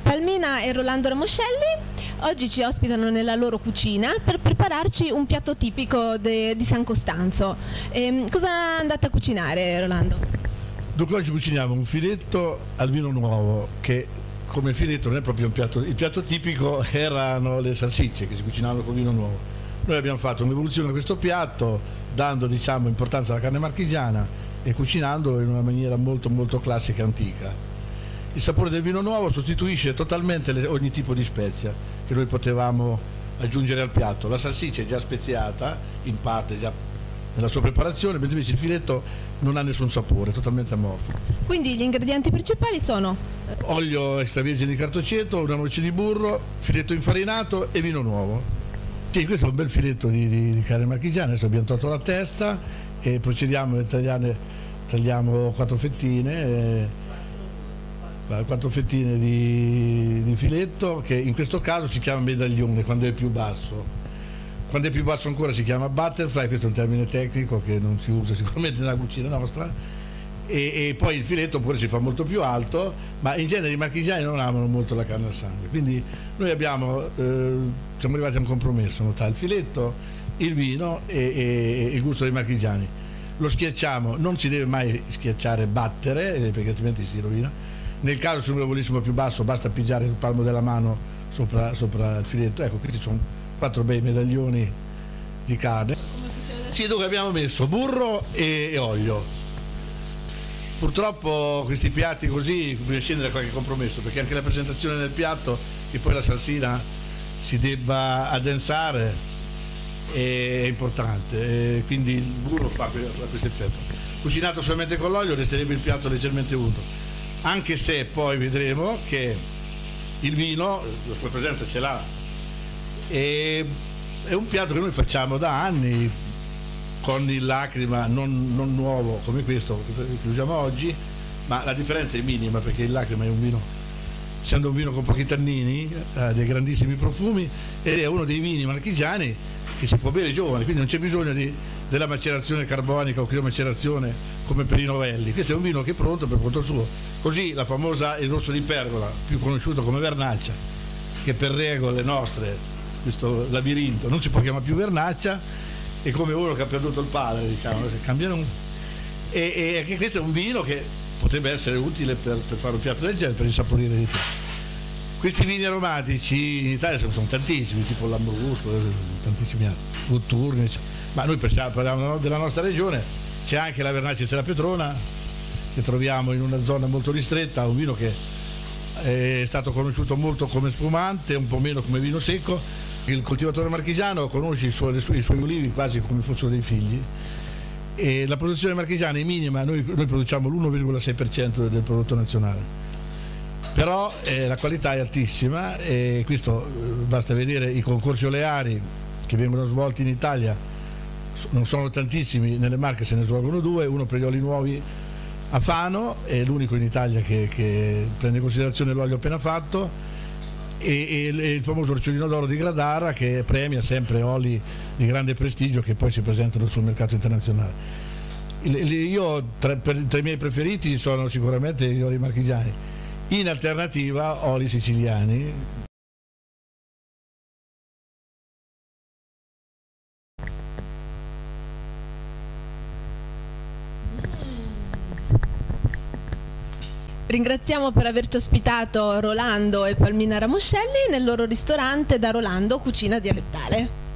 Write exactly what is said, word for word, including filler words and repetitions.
Palmina e Rolando Ramoscelli oggi ci ospitano nella loro cucina per prepararci un piatto tipico de, di San Costanzo. E, cosa andate a cucinare, Rolando? Dunque oggi cuciniamo un filetto al vino nuovo, che come filetto non è proprio un piatto, il piatto tipico erano le salsicce che si cucinavano con vino nuovo. Noi abbiamo fatto un'evoluzione a questo piatto, dando, diciamo, importanza alla carne marchigiana e cucinandolo in una maniera molto molto classica e antica. Il sapore del vino nuovo sostituisce totalmente le, ogni tipo di spezia che noi potevamo aggiungere al piatto. La salsiccia è già speziata, in parte già nella sua preparazione, mentre invece il filetto non ha nessun sapore, è totalmente amorfo. Quindi gli ingredienti principali sono? Olio extravergine di cartoceto, una noce di burro, filetto infarinato e vino nuovo. Sì, questo è un bel filetto di, di, di carne marchigiana. Adesso abbiamo tolto la testa e procediamo a tagliare, tagliamo quattro fettine. E, quattro fettine di, di filetto, che in questo caso si chiama medaglione quando è più basso. Quando è più basso ancora si chiama butterfly, questo è un termine tecnico che non si usa sicuramente nella cucina nostra, e, e poi il filetto oppure si fa molto più alto, ma in genere i marchigiani non amano molto la carne al sangue, quindi noi abbiamo, eh, siamo arrivati a un compromesso tra il filetto, il vino e, e, e il gusto dei marchigiani. Lo schiacciamo, non si deve mai schiacciare, battere, perché altrimenti si rovina. Nel caso se noi lo volessimo più basso basta pigiare il palmo della mano sopra, sopra il filetto. Ecco, questi sono quattro bei medaglioni di carne. Sì, dove abbiamo messo burro e, e olio. Purtroppo questi piatti così bisogna scendere a qualche compromesso, perché anche la presentazione del piatto, che poi la salsina si debba addensare, è importante, e quindi il burro fa questo effetto. Cucinato solamente con l'olio resterebbe il piatto leggermente unto, anche se poi vedremo che il vino, la sua presenza ce l'ha, e è un piatto che noi facciamo da anni con il lacrima, non, non nuovo come questo che usiamo oggi, ma la differenza è minima, perché il lacrima è un vino, essendo un vino con pochi tannini, ha dei grandissimi profumi ed è uno dei vini marchigiani che si può bere giovane, quindi non c'è bisogno di, della macerazione carbonica o criomacerazione come per i novelli. Questo è un vino che è pronto per conto suo. Così la famosa il rosso di Pergola, più conosciuto come Vernaccia, che per regole nostre, questo labirinto, non si può chiamare più Vernaccia, è come uno che ha perduto il padre, diciamo, se cambiano un... e, e anche questo è un vino che potrebbe essere utile per, per fare un piatto del genere, per insaporire di più. Questi vini aromatici in Italia sono, sono tantissimi, tipo l'Ambrusco, tantissimi altri, Gutturni, ma noi parliamo della nostra regione. C'è anche la Vernaccia della Petrona, che troviamo in una zona molto ristretta, un vino che è stato conosciuto molto come spumante, un po' meno come vino secco. Il coltivatore marchigiano conosce i suoi, i suoi olivi quasi come fossero dei figli, e la produzione marchigiana è minima, noi, noi produciamo l'uno virgola sei per cento del prodotto nazionale. Però eh, la qualità è altissima, e questo eh, basta vedere i concorsi oleari che vengono svolti in Italia, non sono tantissimi, nelle Marche se ne svolgono due, uno per gli oli nuovi a Fano, è l'unico in Italia che, che prende in considerazione l'olio appena fatto, e, e, e il famoso Orciolino d'Oro di Gradara, che premia sempre oli di grande prestigio che poi si presentano sul mercato internazionale. Il, il, io tra, per, tra i miei preferiti sono sicuramente gli oli marchigiani, in alternativa oli siciliani. Ringraziamo per averci ospitato Rolando e Palmina Ramoscelli nel loro ristorante Da Rolando Cucina Dialettale.